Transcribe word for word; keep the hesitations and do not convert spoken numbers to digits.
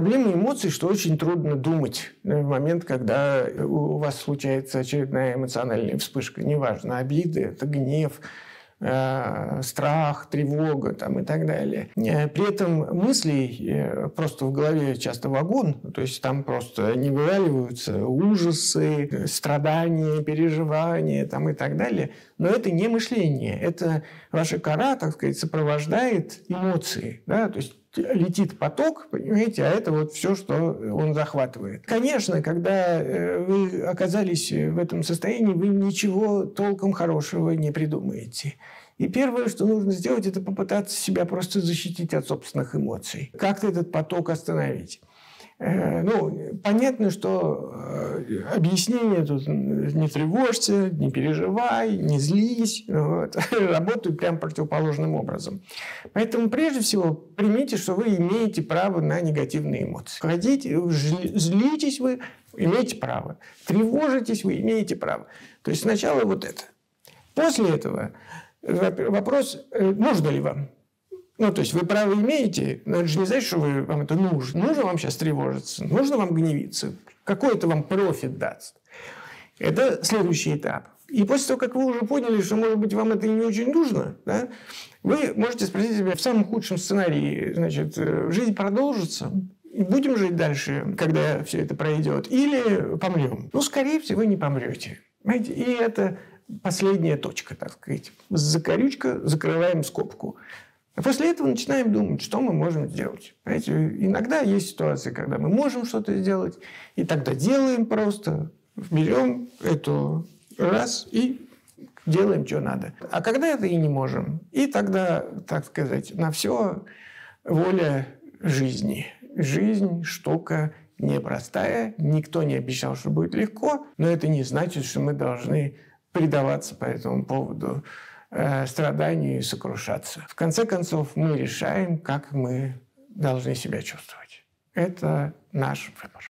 Проблема эмоций, что очень трудно думать в момент, когда у вас случается очередная эмоциональная вспышка. Неважно, обиды, это гнев, э, страх, тревога там, и так далее. При этом мыслей просто в голове часто вагон, то есть там просто не вываливаются ужасы, страдания, переживания там, и так далее. Но это не мышление, это ваша кора, так сказать, сопровождает эмоции. Да? То есть летит поток, понимаете, а это вот все, что он захватывает. Конечно, когда вы оказались в этом состоянии, вы ничего толком хорошего не придумаете. И первое, что нужно сделать, это попытаться себя просто защитить от собственных эмоций. Как-то этот поток остановить. Ну, понятно, что объяснение тут не тревожься, не переживай, не злись, вот, работают прям противоположным образом. Поэтому прежде всего примите, что вы имеете право на негативные эмоции. Хотите, злитесь вы, имеете право. Тревожитесь вы, имеете право. То есть сначала вот это. После этого вопрос, нужно ли вам. Ну, то есть вы право имеете, но это же не значит, что вы, вам это нужно. Нужно вам сейчас тревожиться, нужно вам гневиться. Какой это вам профит даст? Это следующий этап. И после того, как вы уже поняли, что, может быть, вам это не очень нужно, да, вы можете спросить себя в самом худшем сценарии, значит, жизнь продолжится, будем жить дальше, когда все это пройдет, или помрем. Ну, скорее всего, не помрете. Понимаете? И это последняя точка, так сказать. Закорючка, закрываем скобку. А после этого начинаем думать, что мы можем сделать. Понимаете? Иногда есть ситуации, когда мы можем что-то сделать, и тогда делаем просто, берем эту раз и делаем, что надо. А когда это и не можем, и тогда, так сказать, на все воля жизни. Жизнь штука непростая, никто не обещал, что будет легко, но это не значит, что мы должны предаваться по этому поводу страданию и сокрушаться. В конце концов, мы решаем, как мы должны себя чувствовать. Это наш выбор.